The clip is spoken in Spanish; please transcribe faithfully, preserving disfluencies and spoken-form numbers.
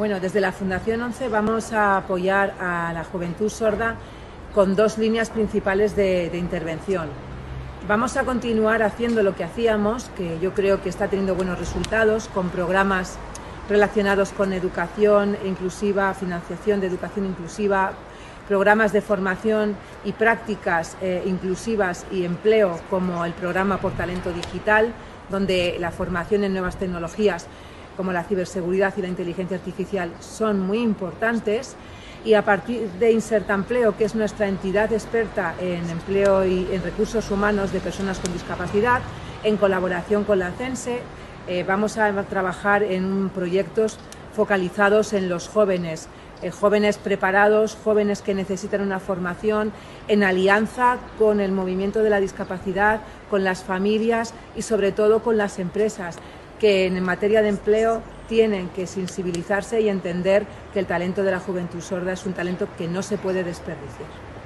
Bueno, desde la Fundación ONCE vamos a apoyar a la juventud sorda con dos líneas principales de, de intervención. Vamos a continuar haciendo lo que hacíamos, que yo creo que está teniendo buenos resultados, con programas relacionados con educación inclusiva, financiación de educación inclusiva, programas de formación y prácticas eh, inclusivas y empleo, como el programa Por Talento Digital, donde la formación en nuevas tecnologías como la ciberseguridad y la inteligencia artificial son muy importantes, y a partir de Insertampleo, que es nuestra entidad experta en empleo y en recursos humanos de personas con discapacidad, en colaboración con la CENSE, eh, vamos a trabajar en proyectos focalizados en los jóvenes, eh, jóvenes preparados, jóvenes que necesitan una formación, en alianza con el movimiento de la discapacidad, con las familias y sobre todo con las empresas, que en materia de empleo tienen que sensibilizarse y entender que el talento de la juventud sorda es un talento que no se puede desperdiciar.